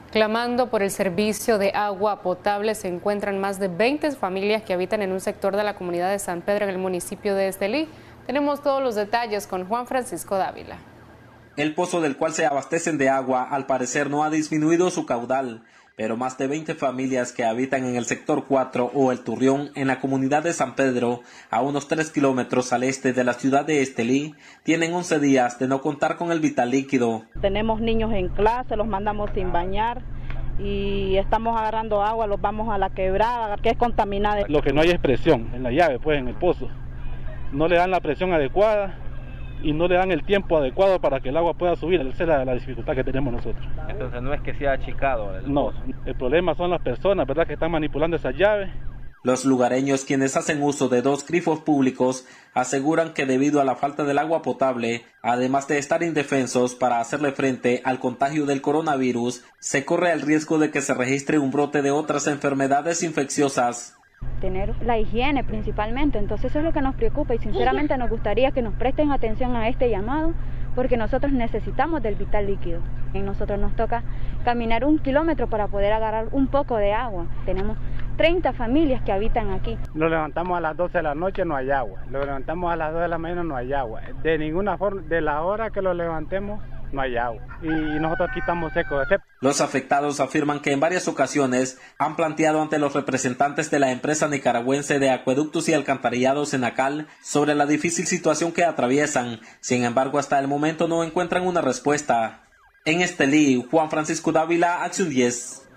Clamando por el servicio de agua potable se encuentran más de 20 familias que habitan en un sector de la comunidad de San Pedro en el municipio de Estelí. Tenemos todos los detalles con Juan Francisco Dávila. El pozo del cual se abastecen de agua al parecer no ha disminuido su caudal, pero más de 20 familias que habitan en el sector 4 o el Turrión en la comunidad de San Pedro, a unos 3 kilómetros al este de la ciudad de Estelí, tienen 11 días de no contar con el vital líquido. Tenemos niños en clase, los mandamos sin bañar y estamos agarrando agua, los vamos a la quebrada, que es contaminada. Lo que no hay es presión en la llave, pues en el pozo. No le dan la presión adecuada y no le dan el tiempo adecuado para que el agua pueda subir. Esa es la dificultad que tenemos nosotros. Entonces no es que sea achicado el No, pozo. el problema son las personas, ¿verdad?, que están manipulando esas llaves. Los lugareños, quienes hacen uso de 2 grifos públicos, aseguran que debido a la falta del agua potable, además de estar indefensos para hacerle frente al contagio del coronavirus, se corre el riesgo de que se registre un brote de otras enfermedades infecciosas. Tener la higiene principalmente, entonces eso es lo que nos preocupa y sinceramente nos gustaría que nos presten atención a este llamado porque nosotros necesitamos del vital líquido. Y nosotros nos toca caminar 1 kilómetro para poder agarrar un poco de agua. Tenemos 30 familias que habitan aquí. Lo levantamos a las 12 de la noche, no hay agua. Lo levantamos a las 2 de la mañana, no hay agua. De ninguna forma, de la hora que lo levantemos, no hay agua. Y nosotros aquí estamos secos. Los afectados afirman que en varias ocasiones han planteado ante los representantes de la empresa nicaragüense de acueductos y alcantarillados Enacal sobre la difícil situación que atraviesan. Sin embargo, hasta el momento no encuentran una respuesta. En Estelí, Juan Francisco Dávila, Acción 10.